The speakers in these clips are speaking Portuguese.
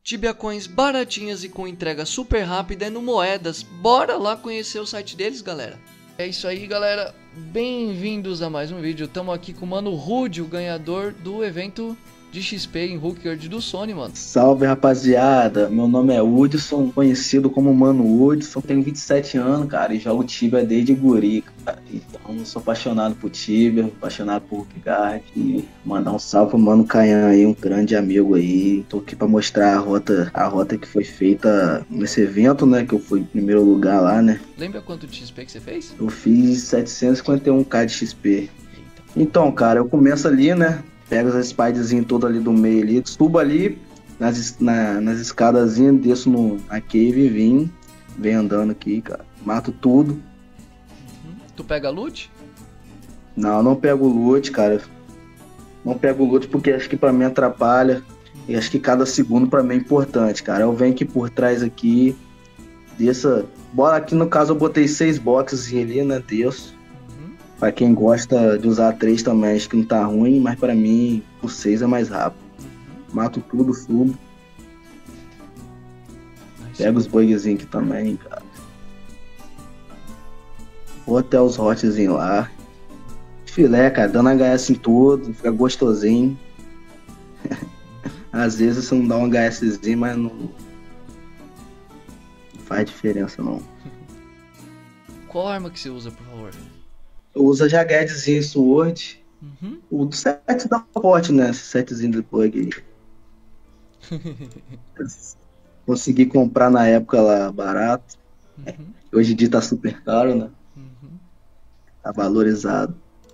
Tibia Coins baratinhas e com entrega super rápida e no Moedas. Bora lá conhecer o site deles, galera. É isso aí, galera. Bem-vindos a mais um vídeo. Estamos aqui com o Mano Rude, o ganhador do evento de XP em Rookyard do Sony, mano. Salve, rapaziada. Meu nome é Hudson, conhecido como Mano Hudson. Tenho 27 anos, cara, e jogo Tibia desde guri, cara. Então, sou apaixonado por Tibia, apaixonado por Rookyard. E mandar um salve pro Mano Caian aí, um grande amigo aí. Tô aqui pra mostrar a rota que foi feita nesse evento, né, que eu fui em primeiro lugar lá, né. Lembra quanto de XP que você fez? Eu fiz 751k de XP. Então, cara, eu começo ali, né. Pego as spidezinhas todas ali do meio ali, subo ali nas escadazinhas, desço na cave e vem andando aqui, cara. Mato tudo. Tu pega loot? Não pego loot, cara. Não pego loot porque acho que pra mim atrapalha. E acho que cada segundo pra mim é importante, cara. Eu venho aqui por trás aqui, desça. Bora aqui, no caso eu botei 6 boxes ali, né, desço. Pra quem gosta de usar 3 também, acho que não tá ruim, mas pra mim o 6 é mais rápido. Mato tudo, subo. Pego os bugzinhos aqui também, cara. Vou até os hotzinhos lá. Filé, cara, dando HS em tudo, fica gostosinho. Às vezes você não dá um HSzinho, mas não faz diferença não. Qual arma que você usa, por favor? Eu uso a Jaggedzinho Sword. O do set da forte, né? Esse setzinho do bug aí. Consegui comprar na época lá barato. Hoje em dia tá super caro, né? Tá valorizado.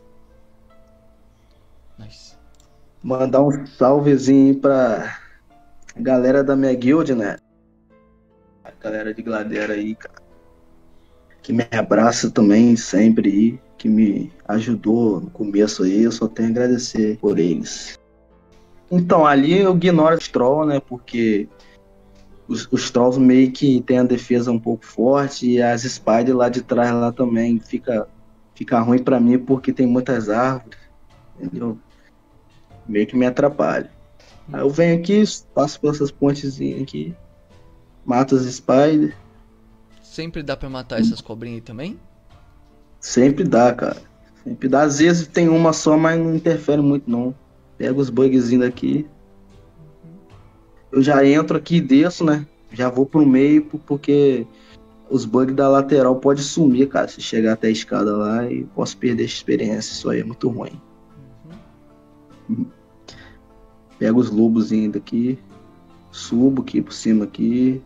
Nice. Mandar um salvezinho pra galera da minha guild, né? A galera de Gladera aí, cara. Que me abraça também sempre aí. Que me ajudou no começo aí, eu só tenho a agradecer por eles. Então, ali eu ignoro os trolls, né, porque os trolls meio que tem a defesa um pouco forte e as spiders lá de trás lá também fica ruim pra mim porque tem muitas árvores, entendeu? Meio que me atrapalha. Aí eu venho aqui, passo por essas pontezinhas aqui, mato as spiders. Sempre dá pra matar essas cobrinhas aí também? Sempre dá, cara. Sempre dá. Às vezes tem uma só, mas não interfere muito, não. Pega os bugzinhos daqui. Eu já entro aqui e desço, né? Já vou pro meio, porque os bugs da lateral podem sumir, cara. Se chegar até a escada lá, e posso perder a experiência. Isso aí é muito ruim. Pego os lobozinhos daqui. Subo aqui por cima aqui.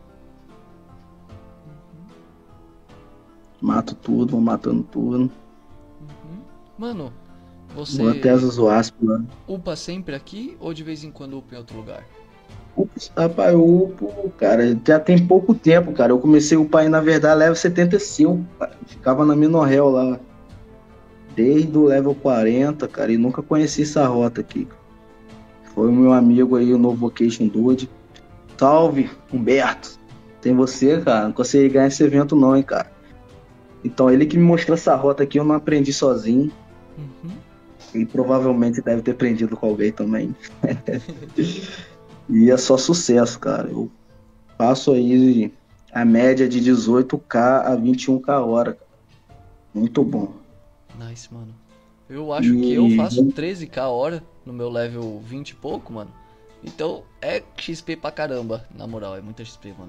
Mato tudo, vou matando tudo. Mano, você vou até as wasp lá. upa sempre aqui ou de vez em quando upa em outro lugar? Rapaz, eu upo, cara, já tem pouco tempo, cara. Eu comecei a upar aí, na verdade, level 75, cara. Ficava na Minorhel lá. Desde o level 40, cara, e nunca conheci essa rota aqui. Foi o meu amigo aí, o novo Vocation Dude. Salve, Humberto. Sem você, cara, não consegui ganhar esse evento não, hein, cara. Então, ele que me mostrou essa rota aqui, eu não aprendi sozinho. E provavelmente deve ter aprendido com alguém também. E é só sucesso, cara. Eu passo aí a média de 18k a 21k hora, cara. Muito bom. Nice, mano. Eu acho que eu faço 13k hora no meu level 20 e pouco, mano. Então é XP pra caramba, na moral, é muita XP, mano.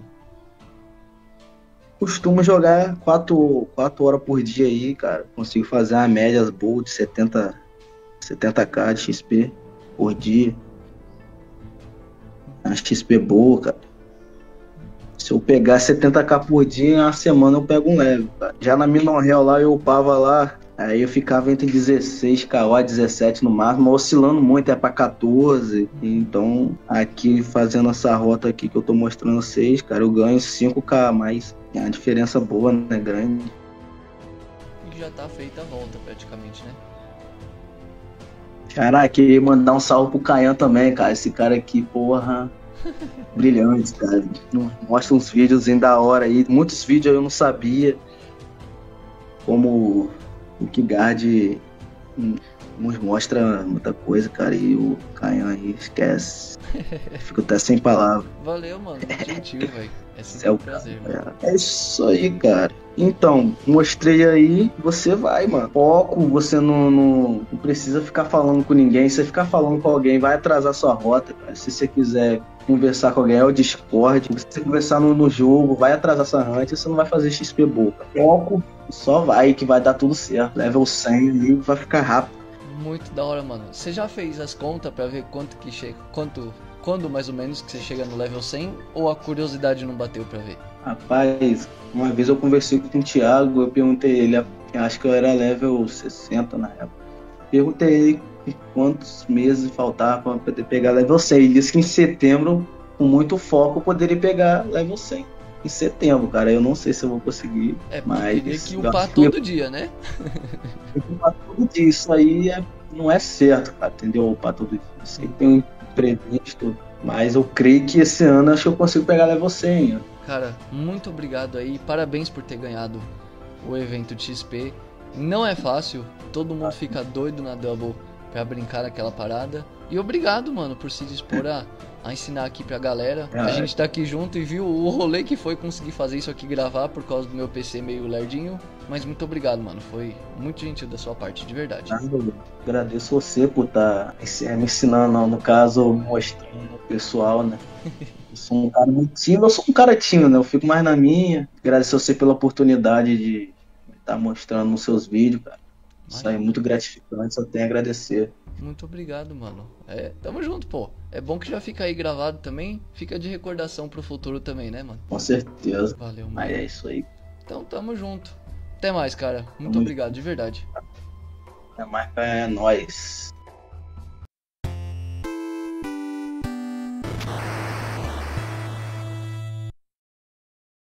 Costumo jogar 4 horas por dia aí, cara. Consigo fazer uma média boa de 70k de XP por dia. Uma XP boa, cara. Se eu pegar 70k por dia, em uma semana eu pego um level, cara. Já na Minorhel lá, eu upava lá, aí eu ficava entre 16k e 17 no máximo, oscilando muito, é pra 14. Então, aqui, fazendo essa rota aqui que eu tô mostrando vocês, cara, eu ganho 5k a mais. É uma diferença boa, né? Grande. E já tá feita a volta, praticamente, né? Caraca, queria mandar um salve pro Caian também, cara. Esse cara aqui, porra, brilhante, cara. Mostra uns vídeos da hora aí. Muitos vídeos eu não sabia. Como o Rookyard Nos mostra muita coisa, cara, e o Caian aí esquece. Fico até sem palavras. Valeu, mano. Muito gentil, velho. É sempre É um o prazer, mano. É isso aí, cara. Então, mostrei aí, você vai, mano. Foco, você não precisa ficar falando com ninguém. Se você ficar falando com alguém, vai atrasar sua rota, cara. Se você quiser conversar com alguém, é o Discord. Se você conversar no jogo, vai atrasar sua hunt, você não vai fazer XP boca. Foco, só vai que vai dar tudo certo. Level 100 ali, vai ficar rápido. Muito da hora, mano. Você já fez as contas pra ver quanto que chega, quando mais ou menos que você chega no level 100, ou a curiosidade não bateu pra ver? Rapaz, uma vez eu conversei com o Thiago, eu perguntei ele, acho que eu era level 60 na época. Perguntei ele quantos meses faltava para poder pegar level 100. Ele disse que em setembro, com muito foco, eu poderia pegar level 100. Em setembro, cara, eu não sei se eu vou conseguir, mas... teria que upar todo dia, né? Upar todo dia, isso aí não é certo, cara, entendeu? Upar todo dia. Isso aí tem um imprevisto, mas eu creio que esse ano acho que eu consigo pegar level 100. Cara, muito obrigado aí, parabéns por ter ganhado o evento de XP. Não é fácil, todo mundo fica doido na Double pra brincar naquela parada. E obrigado, mano, por se dispor a ensinar aqui pra galera. A gente tá aqui junto e viu o rolê que foi conseguir fazer isso aqui, gravar por causa do meu PC meio lerdinho. Mas muito obrigado, mano, foi muito gentil da sua parte, de verdade. Agradeço você por estar me ensinando, no caso, mostrando o pessoal, né? Eu sou um cara muito tímido, eu sou um cara tímido, né? Eu fico mais na minha. Agradeço você pela oportunidade de estar mostrando nos seus vídeos, cara. Isso aí é muito gratificante, só tenho a agradecer. Muito obrigado, mano. Tamo junto, pô. É bom que já fica aí gravado também, fica de recordação pro futuro também, né, mano? Com certeza. Valeu, mano. Mas é isso aí. Então tamo junto. Até mais, cara. Muito obrigado, de verdade. Até mais, é nóis.